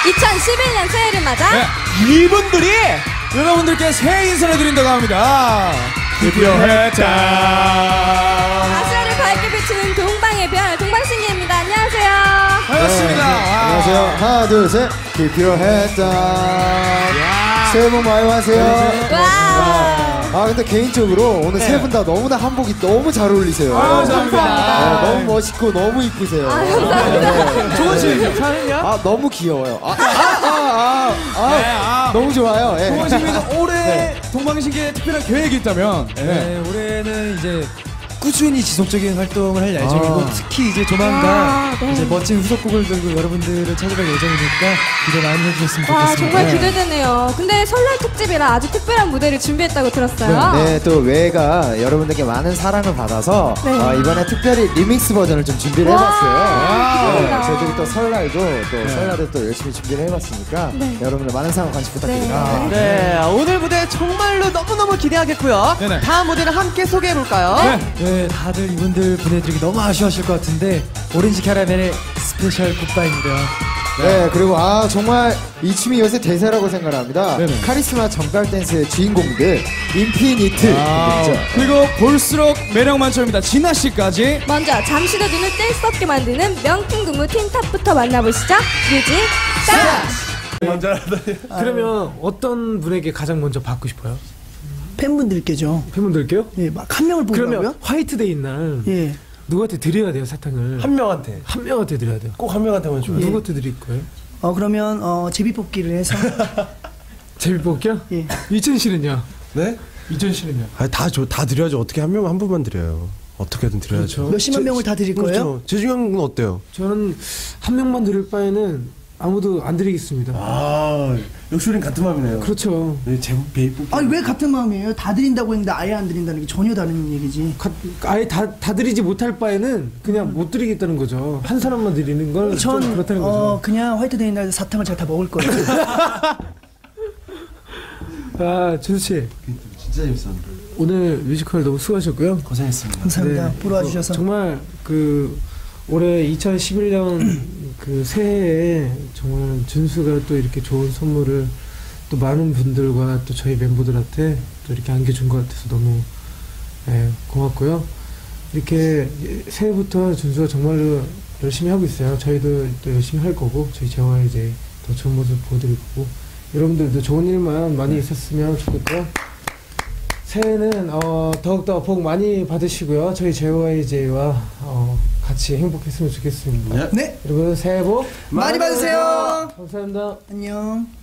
2011년 새해를 맞아 네, 이분들이 여러분들께 새해 인사를 드린다고 합니다. 드디어 했다. 아시아를 밝게 비추는 동방의 별 동방신기입니다. 안녕하세요. 반갑습니다. 안녕하세요. 하나 둘 셋. 드디어 했다. 새해 복 많이 받으세요. 와. 근데 개인적으로 오늘 세 분 다 너무나 한복이 너무 잘 어울리세요. 감사합니다. 너무 멋있고 너무 이쁘세요. 감사합니다. 좋은 시즌 사는요? 너무 귀여워요. 너무 좋아요. 예. 좋은 시즌에서 올해 동방신기에 특별한 계획이 있다면? 네, 올해는 이제 꾸준히 지속적인 활동을 할 예정이고 특히 이제 조만간 네. 이제 멋진 후속곡을 들고 여러분들을 찾아뵐 예정이니까 기대 많이 해주셨으면 와, 좋겠습니다. 정말 기대되네요. 근데 설날 특집이라 아주 특별한 무대를 준비했다고 들었어요. 네, 또 외가 여러분들께 많은 사랑을 받아서 네. 이번에 특별히 리믹스 버전을 좀 준비를 와, 해봤어요. 기대된다. 저희들이 또 설날도 또 설날에 또 열심히 준비를 해봤으니까 네. 여러분들 많은 사랑 관심 부탁드립니다. 네, 오늘 무대 정말로 너무너무 기대하겠고요. 네네. 다음 무대를 함께 소개해볼까요? 네, 다들 이분들 보내드리기 너무 아쉬워하실 것 같은데 오렌지 캐러멜의 스페셜 굿바이입니다. 네, 그리고 정말 이 춤이 요새 대세라고 생각합니다. 네네. 카리스마 정갈 댄스의 주인공들 인피니트 분들이죠. 그리고 볼수록 매력 만점입니다. 진아 씨까지. 먼저 잠시도 눈을 뗄 수 없게 만드는 명품 근무 틴탑부터 만나보시죠. 뮤직 스타트! 그러면 어떤 분에게 가장 먼저 받고 싶어요? 팬분들께죠. 팬분들께요? 예, 막 한 명을 뽑으라고요? 그러면 화이트데이 날 예. 누구한테 드려야 돼요, 사탕을? 한 명한테 한 명한테 드려야 돼요. 꼭 한 명한테만 줘요. 누구한테 드릴 거예요? 그러면 제비 뽑기를 해서 제비뽑기요? 예. 이천 씨는요? 네? 이천 씨는요? 다 드려야죠. 어떻게 한 명 한 분만 드려요. 어떻게든 드려야죠. 그렇죠. 몇십만 명을 다 드릴 거예요? 그렇죠. 재중형은 어때요? 저는 한 명만 드릴 바에는 아무도 안 드리겠습니다. 역시 우린 같은 마음이네요. 그렇죠. 네, 제국 베이 뽑기. 아니 왜 같은 마음이에요? 다 드린다고 했는데 아예 안 드린다는 게 전혀 다른 얘기지. 아예 다 드리지 못할 바에는 그냥 못 드리겠다는 거죠. 한 사람만 드리는 건 좀 전 그렇다는 거죠. 그냥 화이트데이 날 사탕을 제가 다 먹을 거예요. 준수 씨. 진짜 재밌었는데. 오늘 뮤지컬 너무 수고하셨고요. 고생했습니다. 감사합니다. 네. 보러 와주셔서. 정말 올해 2011년 그 새해에 정말 준수가 또 이렇게 좋은 선물을 또 많은 분들과 또 저희 멤버들한테 또 이렇게 안겨준 것 같아서 너무 고맙고요. 이렇게 새해부터 준수가 정말로 열심히 하고 있어요. 저희도 또 열심히 할 거고 저희 재화 이제 더 좋은 모습 보여드릴 거고 여러분들도 좋은 일만 많이 있었으면 좋겠고요. 새해는 더욱더 복 많이 받으시고요. 저희 JYJ와 같이 행복했으면 좋겠습니다. 네. 여러분 새해 복 많이 받으세요. 감사합니다. 안녕.